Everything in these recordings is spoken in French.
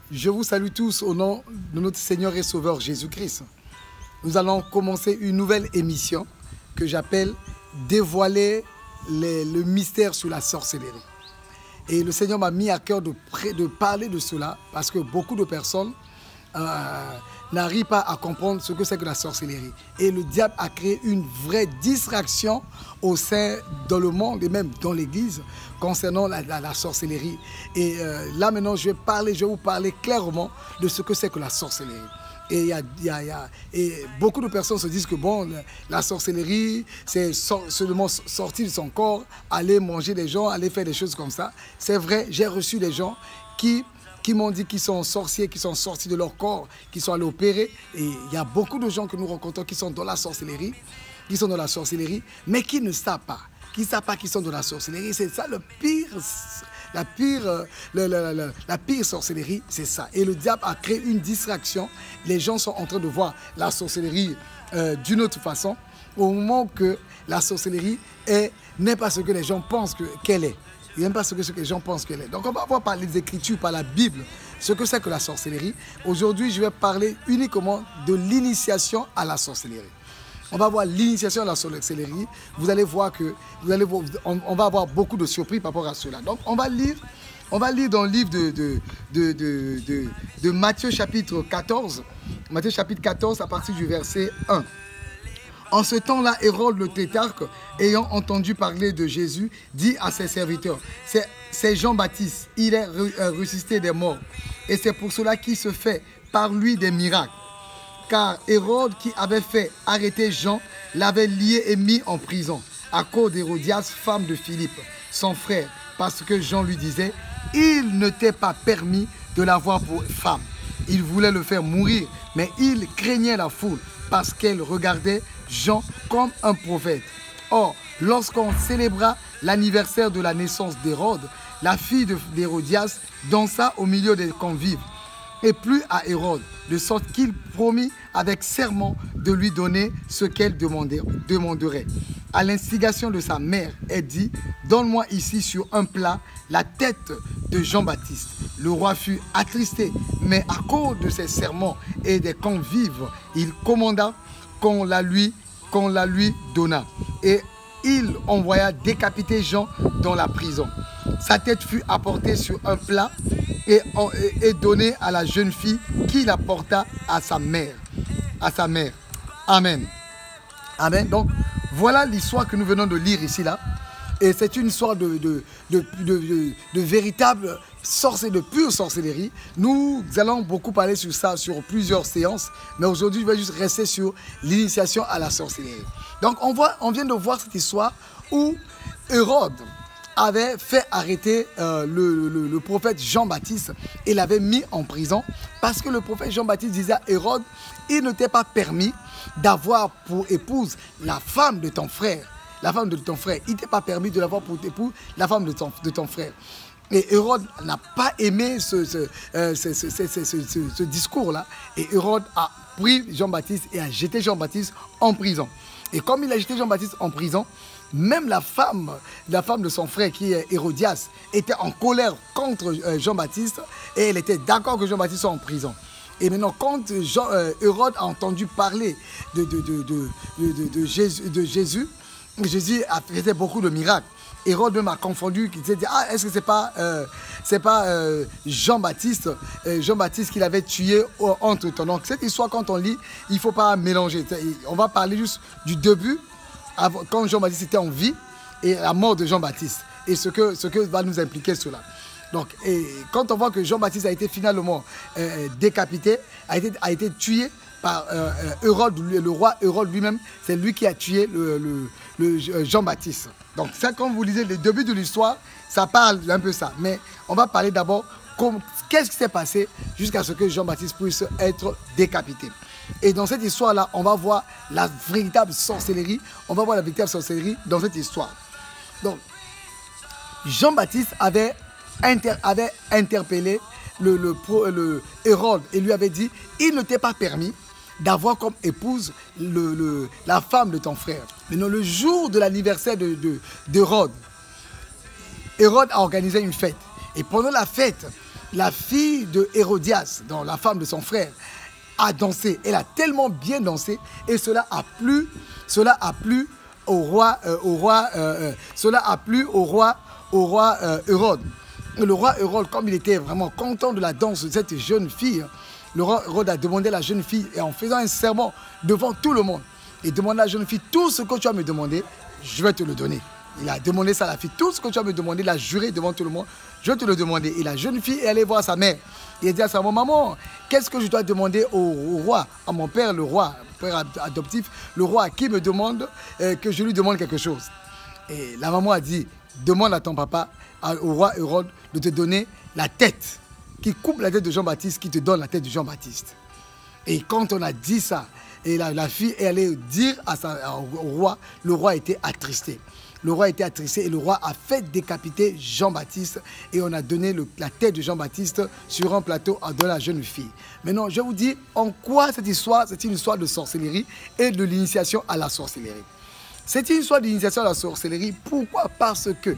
Je vous salue tous au nom de notre Seigneur et Sauveur Jésus-Christ. Nous allons commencer une nouvelle émission que j'appelle « Dévoiler le mystère sur la sorcellerie ». Et le Seigneur m'a mis à cœur de parler de cela parce que beaucoup de personnes n'arrivent pas à comprendre ce que c'est que la sorcellerie. Et le diable a créé une vraie distraction au sein, dans le monde et même dans l'église concernant la sorcellerie. Et là maintenant, je vais vous parler clairement de ce que c'est que la sorcellerie. Et, et beaucoup de personnes se disent que bon, la sorcellerie, c'est seulement sortir de son corps, aller manger des gens, aller faire des choses comme ça. C'est vrai, j'ai reçu des gens qui m'ont dit qu'ils sont sorciers, qui sont sortis de leur corps, qui sont allés opérer. Et il y a beaucoup de gens que nous rencontrons qui sont dans la sorcellerie, mais qui ne savent pas, qu'ils sont dans la sorcellerie. C'est ça le pire. La pire sorcellerie, c'est ça. Et le diable a créé une distraction. Les gens sont en train de voir la sorcellerie d'une autre façon, au moment que la sorcellerie n'est pas ce que les gens pensent qu'elle est. Il n'aime pas ce que les gens pensent qu'elle est. Donc on va voir par les Écritures, par la Bible, ce que c'est que la sorcellerie. Aujourd'hui, je vais parler uniquement de l'initiation à la sorcellerie. On va voir l'initiation à la sorcellerie. Vous allez voir que on va avoir beaucoup de surprises par rapport à cela. Donc on va lire dans le livre de Matthieu chapitre 14. Matthieu chapitre 14 à partir du verset 1. En ce temps-là, Hérode le tétrarque, ayant entendu parler de Jésus, dit à ses serviteurs, c'est Jean-Baptiste, il est ressuscité des morts. Et c'est pour cela qu'il se fait par lui des miracles. Car Hérode, qui avait fait arrêter Jean, l'avait lié et mis en prison, à cause d'Hérodias, femme de Philippe, son frère, parce que Jean lui disait, il ne t'est pas permis de l'avoir pour femme. Il voulait le faire mourir, mais il craignait la foule, parce qu'elle regardait Jean comme un prophète. Or, lorsqu'on célébra l'anniversaire de la naissance d'Hérode, la fille d'Hérodias dansa au milieu des convives, et plut à Hérode, de sorte qu'il promit avec serment de lui donner ce qu'elle demanderait. À l'instigation de sa mère, elle dit, donne-moi ici sur un plat la tête de Jean-Baptiste. Le roi fut attristé, mais à cause de ses serments et des convives, il commanda qu'on la lui donna. Et il envoya décapiter Jean dans la prison. Sa tête fut apportée sur un plat et donnée à la jeune fille qui la porta à sa mère. Amen. Amen. Donc, voilà l'histoire que nous venons de lire ici, là. Et c'est une histoire de véritable de pure sorcellerie. Nous allons beaucoup parler sur ça, sur plusieurs séances. Mais aujourd'hui, je vais juste rester sur l'initiation à la sorcellerie. Donc, on vient de voir cette histoire où Hérode avait fait arrêter le prophète Jean-Baptiste et l'avait mis en prison parce que le prophète Jean-Baptiste disait à Hérode, il ne t'est pas permis d'avoir pour épouse la femme de ton frère. La femme de ton frère. Il ne t'est pas permis de l'avoir pour épouse la femme de ton frère. Et Hérode n'a pas aimé ce discours-là. Et Hérode a pris Jean-Baptiste et a jeté Jean-Baptiste en prison. Et comme il a jeté Jean-Baptiste en prison, même la femme de son frère qui est Hérodias était en colère contre Jean-Baptiste et elle était d'accord que Jean-Baptiste soit en prison. Et maintenant, quand Hérode a entendu parler de Jésus, Jésus a fait beaucoup de miracles. Hérode même a confondu, il s'est dit, ah, est-ce que c'est pas Jean-Baptiste qu'il avait tué entre temps. Donc cette histoire, quand on lit, il ne faut pas mélanger. On va parler juste du début, quand Jean-Baptiste était en vie, et la mort de Jean-Baptiste, et ce que va nous impliquer cela. Donc, et quand on voit que Jean-Baptiste a été finalement décapité, a été tué par Hérode, le roi Hérode lui-même, c'est lui qui a tué Jean-Baptiste. Donc ça, quand vous lisez le début de l'histoire, ça parle un peu ça. Mais on va parler d'abord qu'est-ce qui s'est passé jusqu'à ce que Jean-Baptiste puisse être décapité. Et dans cette histoire-là, on va voir la véritable sorcellerie. On va voir la véritable sorcellerie dans cette histoire. Donc, Jean-Baptiste avait interpellé le Hérode et lui avait dit, il ne t'est pas permis d'avoir comme épouse la femme de ton frère. Maintenant, le jour de l'anniversaire d'Hérode, Hérode a organisé une fête. Et pendant la fête, la fille de Hérodias, donc la femme de son frère, a dansé. Elle a tellement bien dansé et cela a plu au roi, Hérode. Et le roi Hérode, comme il était vraiment content de la danse de cette jeune fille, le roi Hérode a demandé à la jeune fille, et en faisant un serment devant tout le monde, il demande à la jeune fille, tout ce que tu vas me demander, je vais te le donner. Il a demandé ça à la fille, tout ce que tu vas me demander, il a juré devant tout le monde, je vais te le demander. Et la jeune fille est allée voir sa mère. Il a dit à sa maman, maman, qu'est-ce que je dois demander au roi, à mon père, le roi, père adoptif, le roi qui me demande que je lui demande quelque chose. Et la maman a dit, demande à ton papa, au roi Hérode, de te donner la tête, qui coupe la tête de Jean-Baptiste, qui te donne la tête de Jean-Baptiste. Et quand on a dit ça, et la fille est allée dire au roi, le roi était attristé. Le roi était attristé et le roi a fait décapiter Jean-Baptiste et on a donné la tête de Jean-Baptiste sur un plateau de la jeune fille. Maintenant, je vous dis en quoi cette histoire, c'est une histoire de sorcellerie et de l'initiation à la sorcellerie. C'est une histoire d'initiation à la sorcellerie. Pourquoi? Parce que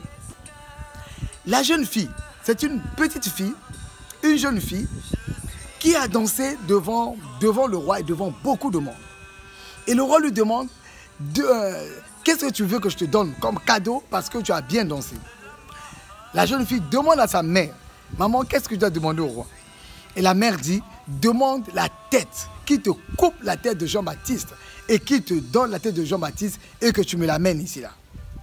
la jeune fille, c'est une petite fille, une jeune fille qui a dansé devant le roi et devant beaucoup de monde. Et le roi lui demande qu'est-ce que tu veux que je te donne comme cadeau parce que tu as bien dansé? La jeune fille demande à sa mère, maman, qu'est-ce que je dois demander au roi? Et la mère dit, demande la tête, qui te coupe la tête de Jean-Baptiste et qui te donne la tête de Jean-Baptiste et que tu me l'amènes ici là.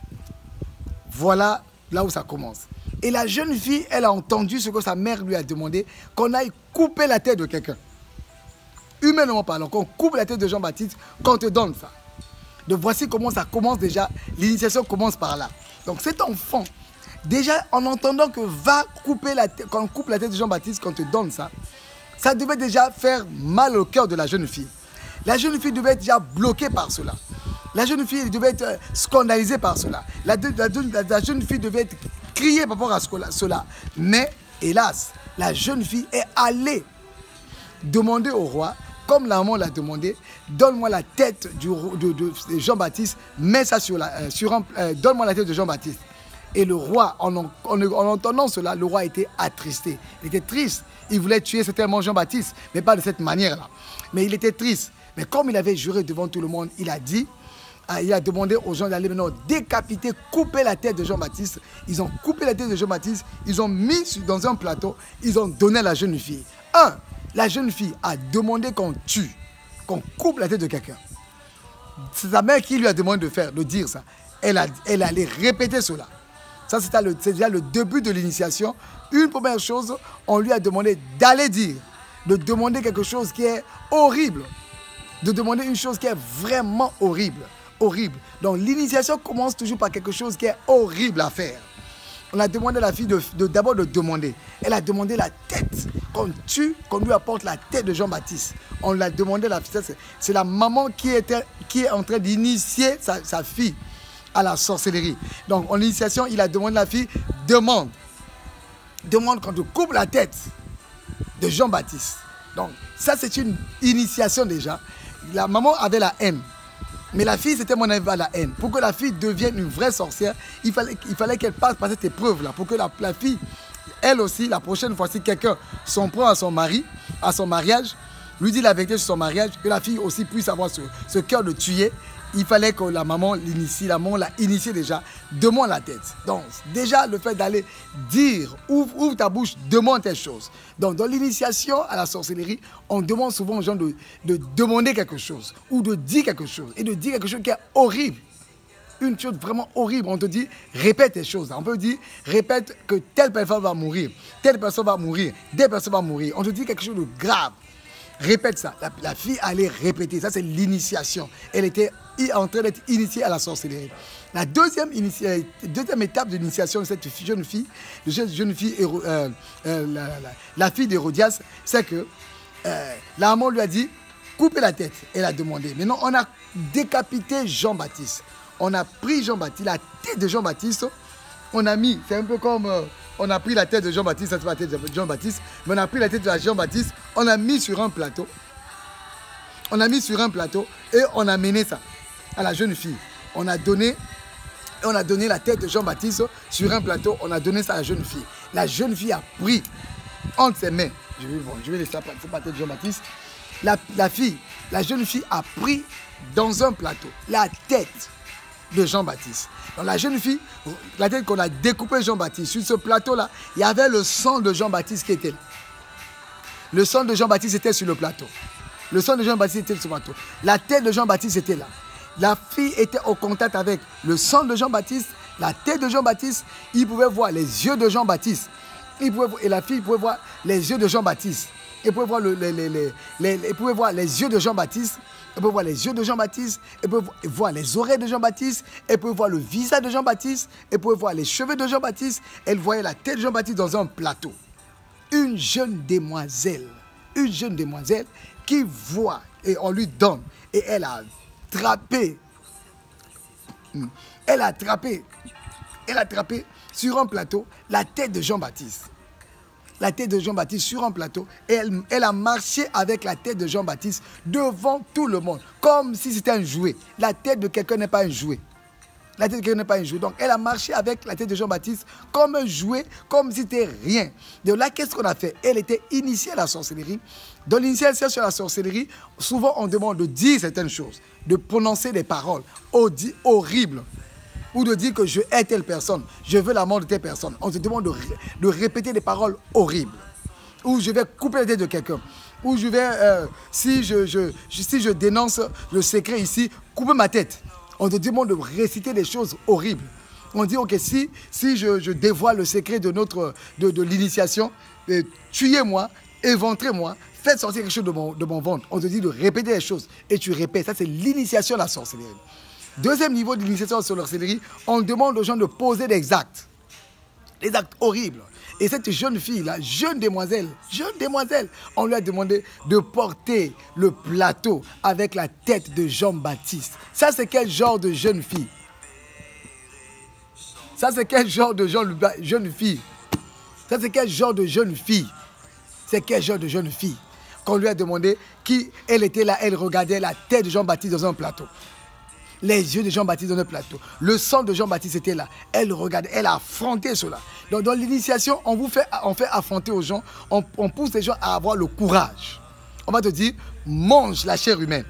Voilà là où ça commence. Et la jeune fille, elle a entendu ce que sa mère lui a demandé, qu'on aille couper la tête de quelqu'un. Humainement parlant, qu'on coupe la tête de Jean-Baptiste, qu'on te donne ça. Donc voici comment ça commence déjà, l'initiation commence par là. Donc cet enfant, déjà en entendant que qu'on coupe la tête de Jean-Baptiste, qu'on te donne ça, ça devait déjà faire mal au cœur de la jeune fille. La jeune fille devait être déjà bloquée par cela. La jeune fille devait être scandalisée par cela. La jeune fille devait être criée par rapport à cela. Mais hélas, la jeune fille est allée demander au roi, comme la maman l'a demandé, donne-moi la tête de Jean-Baptiste, mets ça donne-moi la tête de Jean-Baptiste. Et le roi, en entendant cela, le roi était attristé. Il était triste. Il voulait tuer certainement Jean-Baptiste, mais pas de cette manière-là. Mais il était triste. Mais comme il avait juré devant tout le monde, il a demandé aux gens d'aller maintenant décapiter, couper la tête de Jean-Baptiste. Ils ont coupé la tête de Jean-Baptiste, ils ont mis dans un plateau, ils ont donné à la jeune fille. La jeune fille a demandé qu'on tue, qu'on coupe la tête de quelqu'un. C'est sa mère qui lui a demandé de dire ça. Elle allait répéter cela. Ça, c'est déjà le début de l'initiation. Une première chose, on lui a demandé d'aller dire, de demander quelque chose qui est horrible, de demander une chose qui est vraiment horrible. Donc l'initiation commence toujours par quelque chose qui est horrible à faire. On a demandé à la fille d'abord de demander. Elle a demandé la tête, qu'on tue, qu'on lui apporte la tête de Jean-Baptiste. On l'a demandé à la fille. C'est la maman qui est en train d'initier sa fille à la sorcellerie. Donc en initiation, il a demandé à la fille, demande qu'on te coupe la tête de Jean-Baptiste. Donc ça, c'est une initiation déjà. La maman avait la haine. Mais la fille, c'était mon avis à la haine. Pour que la fille devienne une vraie sorcière, il fallait qu'elle passe par cette épreuve-là. Pour que la fille, elle aussi, la prochaine fois, si quelqu'un s'en prend à son mari, à son mariage, lui dit la vérité sur son mariage, que la fille aussi puisse avoir ce cœur de tuer, il fallait que la maman l'initie. La maman l'a initié déjà. Demande la tête. Donc, déjà, le fait d'aller dire, ouvre ta bouche, demande telle chose. Donc, dans l'initiation à la sorcellerie, on demande souvent aux gens de demander quelque chose ou de dire quelque chose. Et de dire quelque chose qui est horrible. Une chose vraiment horrible. On te dit, répète tes choses. On peut dire, répète que telle personne va mourir. Telle personne va mourir. Telle personne va mourir. On te dit quelque chose de grave. Répète ça. La fille allait répéter. Ça, c'est l'initiation. Elle était en train d'être initiée à la sorcellerie. La deuxième étape de l'initiation de cette jeune fille, la fille d'Hérodias, c'est que la maman lui a dit, coupez la tête. Elle a demandé. Maintenant, on a décapité Jean-Baptiste. On a pris Jean-Baptiste, la tête de Jean-Baptiste, on a mis, c'est un peu comme... on a pris la tête de Jean-Baptiste, c'est pas la tête de Jean-Baptiste, mais on a pris la tête de Jean-Baptiste, on a mis sur un plateau. On a mis sur un plateau et on a mené ça à la jeune fille. On a donné la tête de Jean-Baptiste sur un plateau, on a donné ça à la jeune fille. La jeune fille a pris entre ses mains. Je vais laisser la tête de Jean-Baptiste. La jeune fille a pris dans un plateau la tête de Jean-Baptiste. Donc la jeune fille, la tête qu'on a découpée Jean-Baptiste, sur ce plateau-là, il y avait le sang de Jean-Baptiste qui était là. Le sang de Jean-Baptiste était sur le plateau. Le sang de Jean-Baptiste était sur le plateau. La tête de Jean-Baptiste était là. La fille était au contact avec le sang de Jean-Baptiste, la tête de Jean-Baptiste. Il pouvait voir les yeux de Jean-Baptiste. Et la fille pouvait voir les yeux de Jean-Baptiste. Elle pouvait voir, pouvait voir les yeux de Jean-Baptiste. Elle pouvait voir les yeux de Jean-Baptiste. Elle pouvait voir les oreilles de Jean-Baptiste. Elle pouvait voir le visage de Jean-Baptiste. Elle pouvait voir les cheveux de Jean-Baptiste. Elle voyait la tête de Jean-Baptiste dans un plateau. Une jeune demoiselle qui voit et on lui donne. Et elle a attrapé sur un plateau la tête de Jean-Baptiste. La tête de Jean-Baptiste sur un plateau. Et elle a marché avec la tête de Jean-Baptiste devant tout le monde. Comme si c'était un jouet. La tête de quelqu'un n'est pas un jouet. La tête de quelqu'un n'est pas un jouet. Donc elle a marché avec la tête de Jean-Baptiste comme un jouet, comme si c'était rien. De là, qu'est-ce qu'on a fait? Elle était initiée à la sorcellerie. Dans l'initiation sur la sorcellerie, souvent on demande de dire certaines choses, de prononcer des paroles horribles. Ou de dire que je hais telle personne, je veux la mort de telle personne. On te demande de répéter des paroles horribles. Ou je vais couper la tête de quelqu'un. Ou je vais, si je dénonce le secret ici, couper ma tête. On te demande de réciter des choses horribles. On dit, ok, si je dévoile le secret de l'initiation, tuez-moi, éventrez-moi, faites sortir quelque chose de mon ventre. On te dit de répéter les choses. Et tu répètes. Ça, c'est l'initiation à la sorcellerie. Deuxième niveau de l'initiation sur la sorcellerie, on demande aux gens de poser des actes horribles. Et cette jeune fille-là, jeune demoiselle, on lui a demandé de porter le plateau avec la tête de Jean-Baptiste. Ça, c'est quel genre de jeune fille? Ça, c'est quel genre de jeune fille? Ça, c'est quel genre de jeune fille? C'est quel genre de jeune fille qu'on lui a demandé elle était là, elle regardait la tête de Jean-Baptiste dans un plateau. Les yeux de Jean-Baptiste dans le plateau. Le sang de Jean-Baptiste était là. Elle regardait, elle a affronté cela. Donc dans l'initiation, on fait affronter aux gens, on pousse les gens à avoir le courage. On va te dire, mange la chair humaine.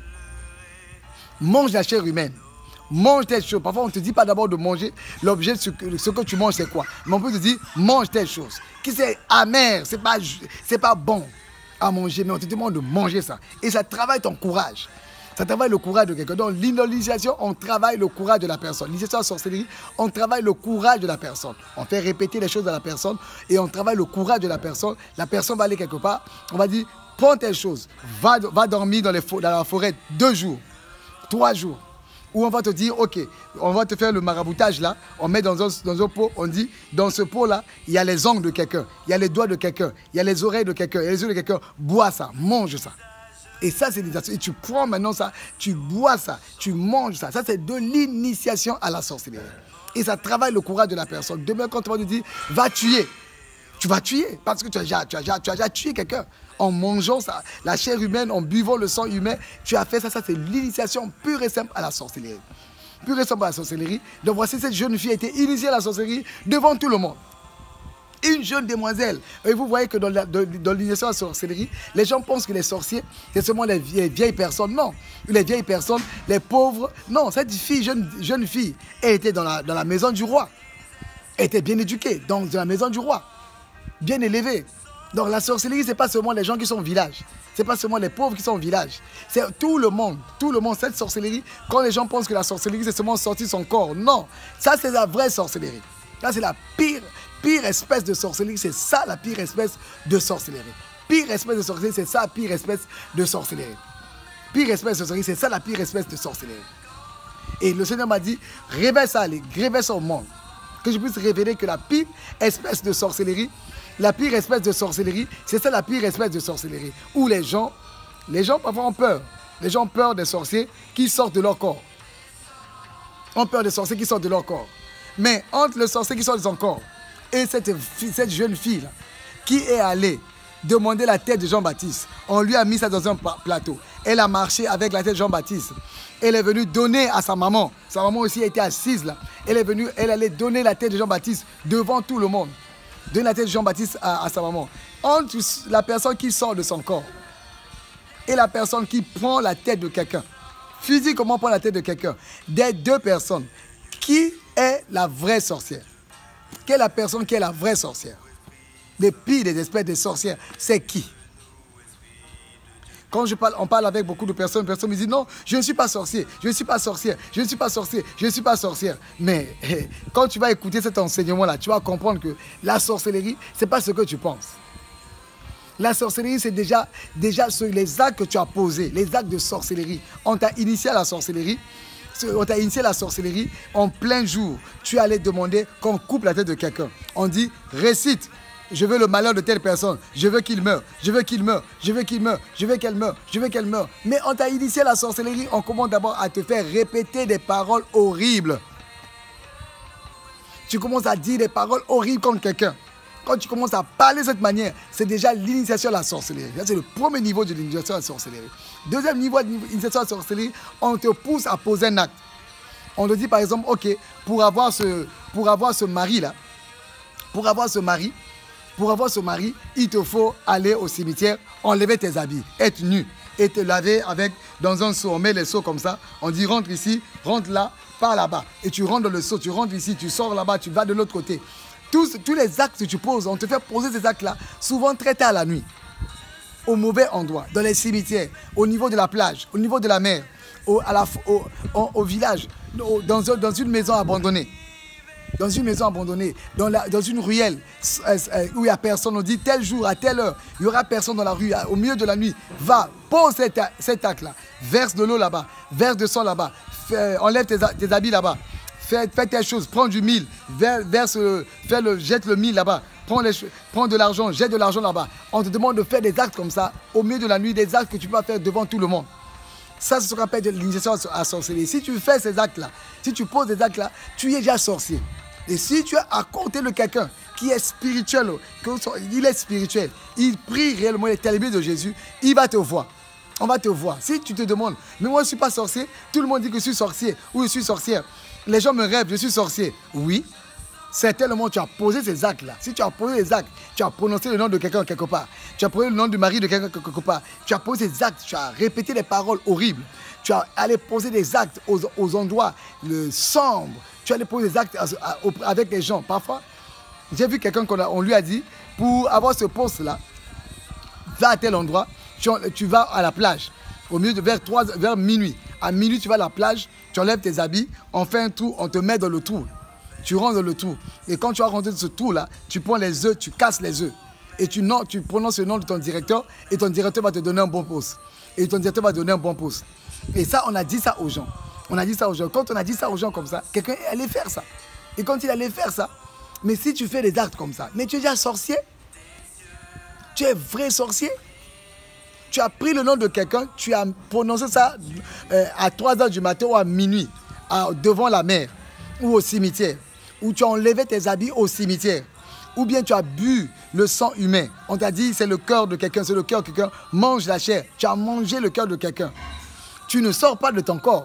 Mange la chair humaine. Mange telle chose. Parfois, on ne te dit pas d'abord de manger l'objet, ce que tu manges, c'est quoi. Mais on peut te dire, mange telle chose. Qui c'est amer, c'est pas bon à manger, mais on te demande de manger ça. Et ça travaille ton courage. Ça travaille le courage de quelqu'un. Donc, l'initiation, on travaille le courage de la personne. L'initiation en sorcellerie, on travaille le courage de la personne. On fait répéter les choses à la personne et on travaille le courage de la personne. La personne va aller quelque part. On va dire, prends telle chose. Va dormir dans la forêt 2 jours, 3 jours. Ou on va te dire, ok, on va te faire le maraboutage là. On met dans un pot, on dit, dans ce pot là, il y a les ongles de quelqu'un, il y a les doigts de quelqu'un, il y a les oreilles de quelqu'un, il y a les yeux de quelqu'un. Bois ça, mange ça. Et ça, c'est l'initiation. Et tu prends maintenant ça, tu bois ça, tu manges ça. Ça, c'est de l'initiation à la sorcellerie. Et ça travaille le courage de la personne. Demain, quand on va te dire, va tuer, tu vas tuer. Parce que tu as déjà tué quelqu'un. En mangeant ça, la chair humaine, en buvant le sang humain, tu as fait ça. Ça, c'est l'initiation pure et simple à la sorcellerie. Pure et simple à la sorcellerie. Donc, voici cette jeune fille a été initiée à la sorcellerie devant tout le monde. Une jeune demoiselle. Et vous voyez que dans l'initiation à la sorcellerie, les gens pensent que les sorciers, c'est seulement les vieilles personnes. Non. Les vieilles personnes, les pauvres. Non, cette fille, jeune fille, elle était dans la maison du roi. Elle était bien éduquée, donc dans la maison du roi. Bien élevée. Donc la sorcellerie, ce n'est pas seulement les gens qui sont au village. Ce n'est pas seulement les pauvres qui sont au village. C'est tout le monde. Tout le monde, cette sorcellerie, quand les gens pensent que la sorcellerie, c'est seulement sortir son corps. Non. Ça, c'est la vraie sorcellerie. Là, c'est la pire espèce de sorcellerie, c'est ça la pire espèce de sorcellerie. Pire espèce de sorcellerie, c'est ça la pire espèce de sorcellerie. Pire espèce de sorcellerie, c'est ça la pire espèce de sorcellerie. Et le Seigneur m'a dit, révèle ça au monde. Que je puisse révéler que la pire espèce de sorcellerie, c'est ça la pire espèce de sorcellerie. Où les gens parfois ont peur. Les gens ont peur des sorciers qui sortent de leur corps. Ont peur des sorciers qui sortent de leur corps. Mais entre le sorcier qui sort de son corps et cette jeune fille là, qui est allée demander la tête de Jean-Baptiste, on lui a mis ça dans un plateau. Elle a marché avec la tête de Jean-Baptiste. Elle est venue donner à sa maman. Sa maman aussi était assise là. Elle allait donner la tête de Jean-Baptiste devant tout le monde. Donner la tête de Jean-Baptiste à sa maman. entre la personne qui sort de son corps et la personne qui prend la tête de quelqu'un, physiquement prend la tête de quelqu'un, des deux personnes, qui est la vraie sorcière? Quelle est la personne qui est la vraie sorcière? Des pires, des espèces de sorcières, c'est qui? Quand on parle avec beaucoup de personnes me disent non, je ne suis pas sorcier, je ne suis pas sorcière, je ne suis pas sorcier, je ne suis pas sorcière. Mais quand tu vas écouter cet enseignement-là, tu vas comprendre que la sorcellerie, ce n'est pas ce que tu penses. La sorcellerie, c'est déjà les actes que tu as posés, les actes de sorcellerie. On t'a initié à la sorcellerie. On t'a initié la sorcellerie en plein jour. Tu allais demander qu'on coupe la tête de quelqu'un. On dit, récite. Je veux le malheur de telle personne. Je veux qu'il meure. Je veux qu'il meure. Je veux qu'il meure. Je veux qu'elle meure. Je veux qu'elle meure. Mais on t'a initié la sorcellerie. On commence d'abord à te faire répéter des paroles horribles. Tu commences à dire des paroles horribles contre quelqu'un. Quand tu commences à parler de cette manière, c'est déjà l'initiation à la sorcellerie. C'est le premier niveau de l'initiation à la sorcellerie. Deuxième niveau de l'initiation à la sorcellerie, on te pousse à poser un acte. On te dit par exemple, ok, pour avoir ce mari-là, pour avoir ce mari, il te faut aller au cimetière, enlever tes habits, être nu et te laver dans un seau. On met les seaux comme ça, on dit rentre ici, rentre là, pars là-bas. Et tu rentres dans le seau, tu rentres ici, tu sors là-bas, tu vas de l'autre côté. Tous les actes que tu poses, on te fait poser ces actes-là, souvent très tard la nuit, au mauvais endroit, dans les cimetières, au niveau de la plage, au niveau de la mer, au village, dans une maison abandonnée. Dans une maison abandonnée, dans une ruelle où il n'y a personne, on dit tel jour, à telle heure, il n'y aura personne dans la rue, au milieu de la nuit, va, pose cet acte-là, verse de l'eau là-bas, verse de sang là-bas, enlève tes habits là-bas, fais telle chose, prends du mil, jette le mil là-bas, prends de l'argent, jette de l'argent là-bas. On te demande de faire des actes comme ça, au milieu de la nuit, des actes que tu peux faire devant tout le monde. Ça, c'est ce qu'on appelle de l'initiation à sorcellerie. Si tu fais ces actes-là, si tu poses des actes-là, tu es déjà sorcier. Et si tu es à côté de quelqu'un qui est spirituel, il est spirituel, il prie réellement les talibés de Jésus, il va te voir. On va te voir. Si tu te demandes, mais moi je ne suis pas sorcier, tout le monde dit que je suis sorcier ou je suis sorcière. Les gens me rêvent, je suis sorcier. Oui, c'est tellement tu as posé ces actes-là. Si tu as posé les actes, tu as prononcé le nom de quelqu'un quelque part, tu as posé le nom du mari de quelqu'un quelque part, tu as posé des actes, tu as répété des paroles horribles, tu as allé poser des actes aux endroits sombres, tu as allé poser des actes avec les gens. Parfois, j'ai vu quelqu'un on lui a dit, pour avoir ce poste-là, va à tel endroit, tu vas à la plage, vers minuit. À minuit, tu vas à la plage, tu enlèves tes habits, on fait un trou, on te met dans le trou. Tu rentres dans le trou. Et quand tu vas rentrer dans ce trou-là, tu prends les œufs, tu casses les œufs. Et tu prononces le nom de ton directeur et ton directeur va te donner un bon poste. Et ton directeur va te donner un bon poste. Et ça, on a dit ça aux gens. On a dit ça aux gens. Quand on a dit ça aux gens comme ça, quelqu'un allait faire ça. Et quand il allait faire ça, mais si tu fais des actes comme ça, mais tu es déjà sorcier. Tu es vrai sorcier. Tu as pris le nom de quelqu'un, tu as prononcé ça à 3h du matin ou à minuit, devant la mer ou au cimetière, ou tu as enlevé tes habits au cimetière, ou bien tu as bu le sang humain. On t'a dit c'est le cœur de quelqu'un, c'est le cœur de quelqu'un, mange la chair. Tu as mangé le cœur de quelqu'un. Tu ne sors pas de ton corps,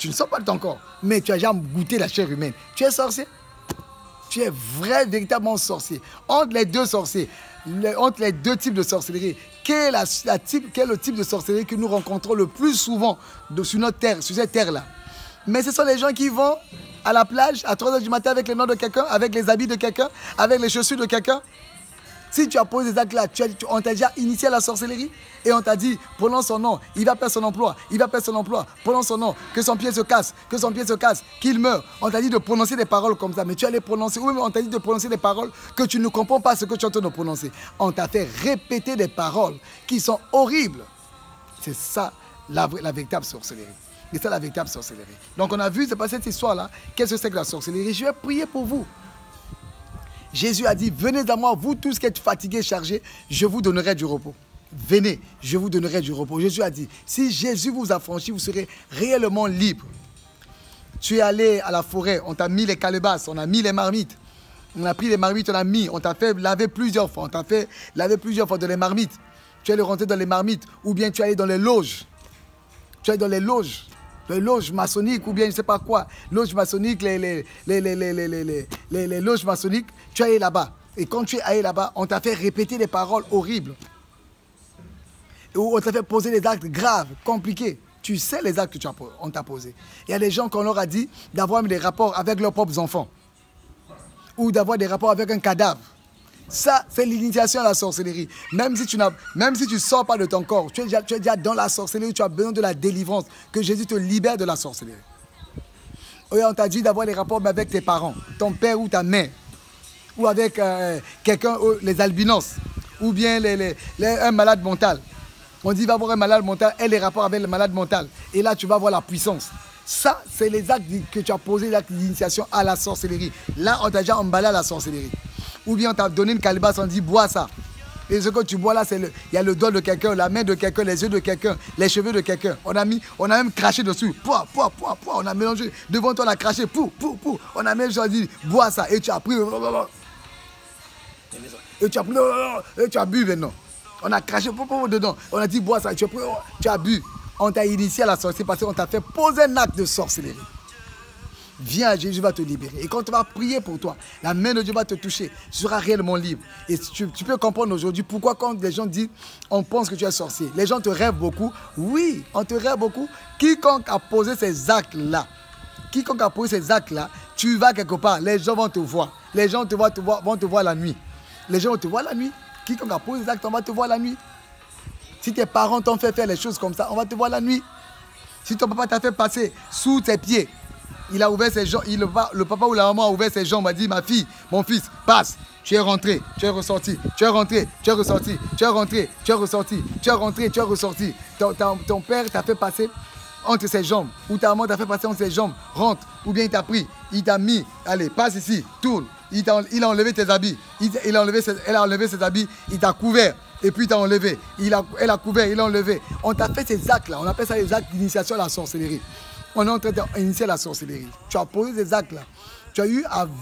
mais tu as déjà goûté la chair humaine. Tu es sorcier. Tu es véritablement sorcier. Entre les deux sorciers, entre les deux types de sorcellerie, quel est le type de sorcellerie que nous rencontrons le plus souvent sur notre terre, sur cette terre-là? Mais ce sont les gens qui vont à la plage à 3h du matin avec les noms de quelqu'un, avec les habits de quelqu'un, avec les chaussures de quelqu'un. Si tu as posé des actes là, on t'a déjà initié à la sorcellerie et on t'a dit, prononce son nom, il va perdre son emploi, prononce son nom, que son pied se casse, qu'il meure. On t'a dit de prononcer des paroles comme ça, mais tu allais prononcer, oui, mais on t'a dit de prononcer des paroles que tu ne comprends pas ce que tu es en train de prononcer. On t'a fait répéter des paroles qui sont horribles. C'est ça la véritable sorcellerie. C'est ça la véritable sorcellerie. Donc on a vu, c'est pas cette histoire-là, qu'est-ce que c'est que la sorcellerie? Je vais prier pour vous. Jésus a dit, venez à moi, vous tous qui êtes fatigués, chargés, je vous donnerai du repos. Venez, je vous donnerai du repos. Jésus a dit, si Jésus vous a franchi, vous serez réellement libre. Tu es allé à la forêt, on t'a mis les calebasses, on a mis les marmites. On a pris les marmites, on t'a fait laver plusieurs fois. Dans les marmites. Tu es allé rentrer dans les marmites, ou bien tu es allé dans les loges. Tu es dans les loges maçonniques ou bien je ne sais pas quoi, loges maçonniques, les loges maçonniques, tu es allé là-bas. Et quand tu es allé là-bas, on t'a fait répéter des paroles horribles. Ou on t'a fait poser des actes graves, compliqués. Tu sais les actes qu'on t'a posés. Il y a des gens qu'on leur a dit d'avoir des rapports avec leurs propres enfants. Ou d'avoir des rapports avec un cadavre. Ça, c'est l'initiation à la sorcellerie. Même si tu ne sors pas de ton corps, tu es déjà dans la sorcellerie, tu as besoin de la délivrance, que Jésus te libère de la sorcellerie. Oui, on t'a dit d'avoir des rapports avec tes parents, ton père ou ta mère, ou avec quelqu'un, les albinos, ou bien un malade mental. On dit va avoir un malade mental, et les rapports avec le malade mental. Et là, tu vas voir la puissance. Ça, c'est les actes que tu as posés, les actes d'initiation à la sorcellerie. Là, on t'a déjà emballé à la sorcellerie. Ou bien on t'a donné une calebasse, on dit bois ça. Et ce que tu bois là, il y a le doigt de quelqu'un, la main de quelqu'un, les yeux de quelqu'un, les cheveux de quelqu'un. On a même craché dessus. Pouah, pouah, pouah, pouah. On a mélangé. Devant toi, on a craché. Pou, pou, pou. On a même dit bois ça. Et tu as pris. Et tu as pris. Et tu as bu maintenant. On a craché dedans. On a dit bois ça. Tu as bu. On t'a initié à la sorcellerie parce qu'on t'a fait poser un acte de sorcellerie. Viens, Jésus va te libérer. Et quand tu vas prier pour toi, la main de Dieu va te toucher. Tu seras réellement libre. Et tu peux comprendre aujourd'hui pourquoi quand les gens disent, on pense que tu es sorcier. Les gens te rêvent beaucoup. Oui, on te rêve beaucoup. Quiconque a posé ces actes-là, tu vas quelque part, les gens vont te voir. Les gens vont te voir la nuit. Les gens vont te voir la nuit. Quiconque a posé ces actes, on va te voir la nuit. Si tes parents t'ont fait faire les choses comme ça, on va te voir la nuit. Si ton papa t'a fait passer sous tes pieds, il a ouvert ses jambes, le papa ou la maman a ouvert ses jambes, a dit, ma fille, mon fils, passe. Tu es rentré, tu es ressorti, tu es rentré, tu es ressorti, tu es rentré, tu es ressorti, tu es rentré, tu es ressorti. Ton père t'a fait passer entre ses jambes, ou ta maman t'a fait passer entre ses jambes, rentre, ou bien il t'a pris, il t'a mis, allez, passe ici, tourne. Il a enlevé tes habits, elle a enlevé ses habits, il t'a couvert, et puis il t'a enlevé, elle a couvert, il a enlevé. On t'a fait ces actes-là, on appelle ça les actes d'initiation à la sorcellerie. On est en train d'initier la sorcellerie. Tu as posé des actes là. Tu as eu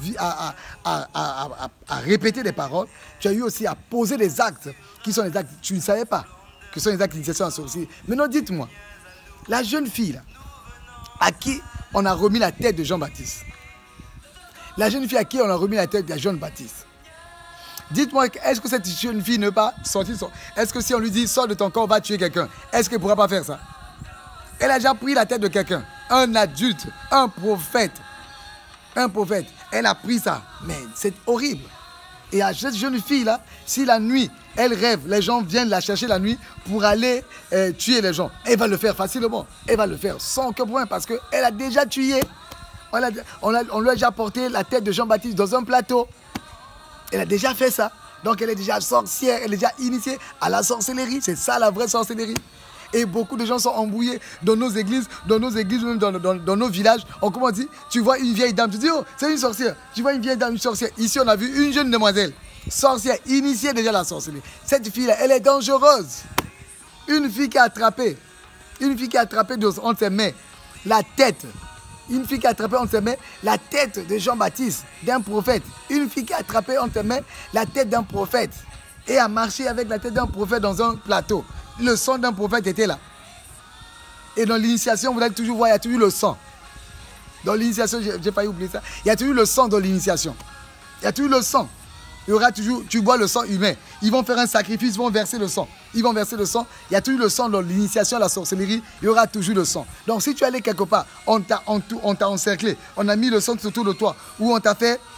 à répéter des paroles. Tu as eu aussi à poser des actes qui sont des actes. Tu ne savais pas que ce sont des actes d'initiation à la sorcellerie. Maintenant, dites-moi, la jeune fille là, à qui on a remis la tête de Jean-Baptiste. La jeune fille à qui on a remis la tête de Jean-Baptiste. Dites-moi, est-ce que cette jeune fille ne va pas sortir? Est-ce que si on lui dit, sors de ton corps, va tuer quelqu'un, est-ce qu'elle ne pourra pas faire ça? Elle a déjà pris la tête de quelqu'un. Un adulte, un prophète. Elle a pris ça. Mais c'est horrible. Et à cette jeune fille-là, si la nuit, elle rêve, les gens viennent la chercher la nuit pour aller tuer les gens, elle va le faire facilement. Elle va le faire sans aucun problème parce qu'elle a déjà tué. On lui a déjà porté la tête de Jean-Baptiste dans un plateau. Elle a déjà fait ça. Donc elle est déjà sorcière, elle est déjà initiée à la sorcellerie. C'est ça la vraie sorcellerie. Et beaucoup de gens sont embrouillés dans nos églises, même dans nos villages. On commence à dire, tu vois une vieille dame, tu dis, oh, c'est une sorcière. Tu vois une vieille dame, une sorcière. Ici, on a vu une jeune demoiselle, sorcière, initiée déjà à la sorcellerie. Cette fille-là, elle est dangereuse. Une fille qui a attrapé entre ses mains la tête. Une fille qui a attrapé entre ses mains la tête de Jean-Baptiste, d'un prophète. Une fille qui a attrapé entre ses mains la tête d'un prophète. Et a marché avec la tête d'un prophète dans un plateau. Le sang d'un prophète était là. Et dans l'initiation, vous allez toujours voir, il y a toujours le sang. Dans l'initiation, j'ai failli oublier ça. Il y a toujours le sang dans l'initiation. Il y a toujours le sang. Il y aura toujours, tu bois le sang humain. Ils vont faire un sacrifice, ils vont verser le sang. Il y a toujours le sang dans l'initiation à la sorcellerie. Il y aura toujours le sang. Donc si tu es allé quelque part, on t'a encerclé. On a mis le sang autour de toi. Ou on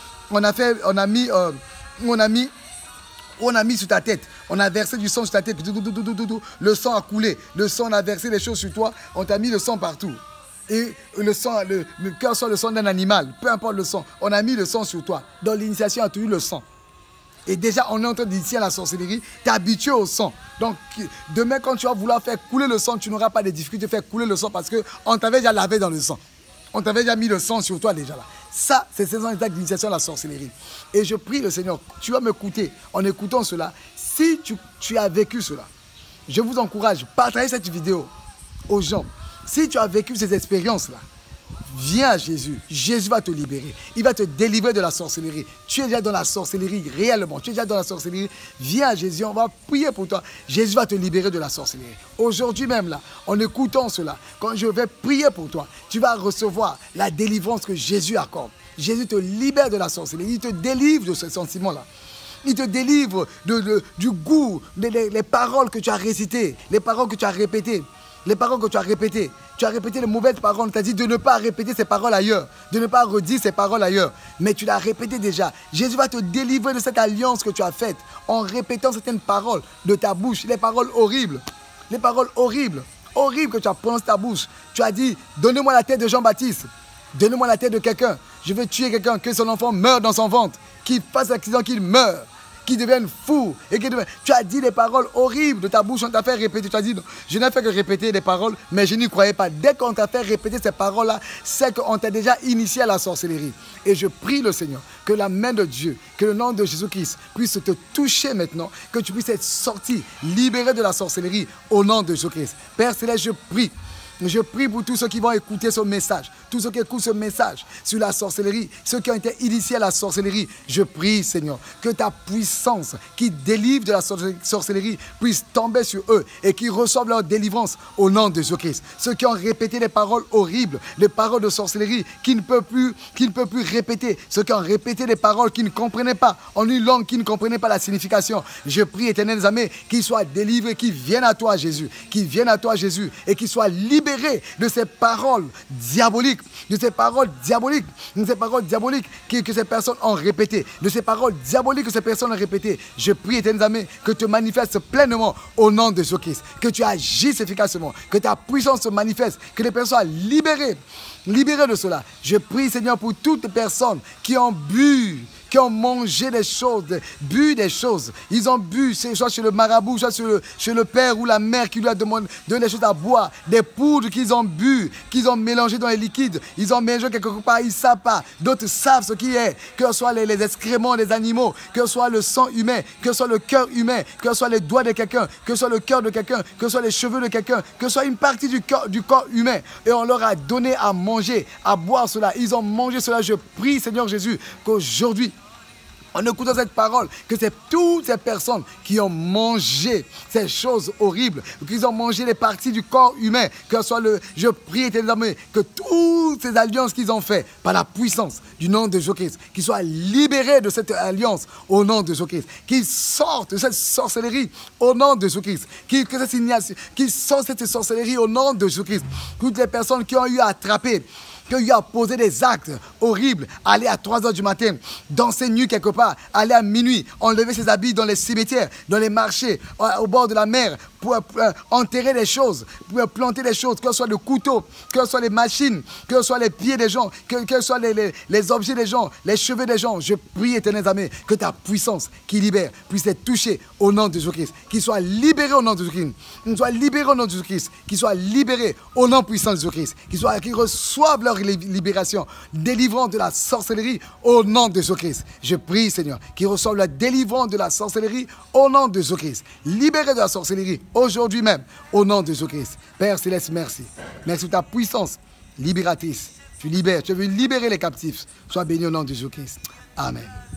a mis sur ta tête, on a versé du sang sur ta tête, le sang a coulé, le sang, on a versé des choses sur toi, on t'a mis le sang partout. Et le sang, le cœur soit le sang d'un animal, peu importe le sang, on a mis le sang sur toi. Dans l'initiation, on a toujours le sang. Et déjà, on est en train d'initier la sorcellerie, tu es habitué au sang. Donc, demain, quand tu vas vouloir faire couler le sang, tu n'auras pas de difficulté de faire couler le sang parce qu'on t'avait déjà lavé dans le sang. On t'avait déjà mis le sang sur toi déjà là. Ça, c'est ces actes d'initiation à la sorcellerie. Et je prie le Seigneur, tu vas m'écouter en écoutant cela. Si tu as vécu cela, je vous encourage, partagez cette vidéo aux gens. Si tu as vécu ces expériences-là, viens à Jésus. Jésus va te libérer. Il va te délivrer de la sorcellerie. Tu es déjà dans la sorcellerie réellement. Tu es déjà dans la sorcellerie. Viens à Jésus. On va prier pour toi. Jésus va te libérer de la sorcellerie. Aujourd'hui même là, en écoutant cela, quand je vais prier pour toi, tu vas recevoir la délivrance que Jésus accorde. Jésus te libère de la sorcellerie. Il te délivre de ce sentiment-là. Il te délivre du goût, les paroles que tu as récitées, les paroles que tu as répétées. Les paroles que tu as répétées. Tu as répété les mauvaises paroles. On t'a dit de ne pas répéter ces paroles ailleurs. De ne pas redire ces paroles ailleurs. Mais tu l'as répété déjà. Jésus va te délivrer de cette alliance que tu as faite en répétant certaines paroles de ta bouche. Les paroles horribles. Les paroles horribles. Horribles que tu as prononcées ta bouche. Tu as dit, donnez-moi la tête de Jean-Baptiste. Donnez-moi la tête de quelqu'un. Je veux tuer quelqu'un, que son enfant meure dans son ventre. Qu'il fasse l'accident, qu'il meure. Qui deviennent fous. Tu as dit des paroles horribles de ta bouche, on t'a fait répéter. Tu as dit, non, je n'ai fait que répéter des paroles, mais je n'y croyais pas. Dès qu'on t'a fait répéter ces paroles-là, c'est qu'on t'a déjà initié à la sorcellerie. Et je prie le Seigneur, que la main de Dieu, que le nom de Jésus-Christ puisse te toucher maintenant, que tu puisses être sorti, libéré de la sorcellerie au nom de Jésus-Christ. Père Céleste, je prie. Je prie pour tous ceux qui vont écouter ce message, tous ceux qui écoutent ce message sur la sorcellerie, ceux qui ont été initiés à la sorcellerie. Je prie, Seigneur, que ta puissance qui délivre de la sorcellerie puisse tomber sur eux et qu'ils reçoivent leur délivrance au nom de Jésus-Christ. Ceux qui ont répété des paroles horribles, des paroles de sorcellerie qui ne peuvent plus répéter, ceux qui ont répété des paroles qu'ils ne comprenaient pas, en une langue qu'ils ne comprenaient pas la signification. Je prie, Éternel des armées, qu'ils soient délivrés, qu'ils viennent à toi, Jésus, et qu'ils soient libérés de ces paroles diaboliques, que ces personnes ont répétées, de ces paroles diaboliques que ces personnes ont répétées. Je prie, Éternel Amen, que tu manifestes pleinement au nom de Jésus-Christ, que tu agisses efficacement, que ta puissance se manifeste, que les personnes soient libérées de cela. Je prie, Seigneur, pour toutes les personnes qui ont bu, qui ont mangé des choses, bu des choses. Ils ont bu, soit chez le marabout, soit chez le père ou la mère qui lui a donné des choses à boire, des poudres qu'ils ont bu, qu'ils ont mélangées dans les liquides. Ils ont mélangé quelque part, ils ne savent pas. D'autres savent ce qui est, que ce soit les excréments des animaux, que ce soit le sang humain, que ce soit le cœur humain, que ce soit les doigts de quelqu'un, que ce soit le cœur de quelqu'un, que ce soit les cheveux de quelqu'un, que ce soit une partie du corps humain. Et on leur a donné à manger, à boire cela. Ils ont mangé cela. Je prie, Seigneur Jésus, qu'aujourd'hui, en écoutant cette parole, que c'est toutes ces personnes qui ont mangé ces choses horribles, qui ont mangé les parties du corps humain, que soit je prie, Éternel, que toutes ces alliances qu'ils ont faites par la puissance du nom de Jésus-Christ, qu'ils soient libérés de cette alliance au nom de Jésus-Christ, qu'ils sortent de cette sorcellerie au nom de Jésus-Christ, qu'ils sortent de cette sorcellerie au nom de Jésus-Christ. Toutes les personnes qui ont eu à attraper, qui ont eu à poser des actes horribles, aller à 3 h du matin, danser nu quelque part, aller à minuit, enlever ses habits dans les cimetières, dans les marchés, au bord de la mer, pour enterrer des choses, pour planter des choses, que ce soit le couteau, que ce soit les machines, que ce soit les pieds des gens, que ce soit les objets des gens, les cheveux des gens. Je prie, Éternel Amen, que ta puissance qui libère puisse être touchée au nom de Jésus-Christ, qu'ils soient libérés au nom de Jésus-Christ, qu'ils soient libérés au nom de Jésus-Christ, qu'ils soient libérés au nom puissant de Jésus-Christ, qu'ils reçoivent leur libération, délivrance de la sorcellerie au nom de Jésus-Christ. Je prie, Seigneur, qu'ils reçoivent la délivrance de la sorcellerie au nom de Jésus-Christ. Libérés de la sorcellerie aujourd'hui même, au nom de Jésus-Christ. Père Céleste, merci. Merci pour ta puissance libératrice. Tu libères, tu veux libérer les captifs. Sois béni au nom de Jésus-Christ. Amen.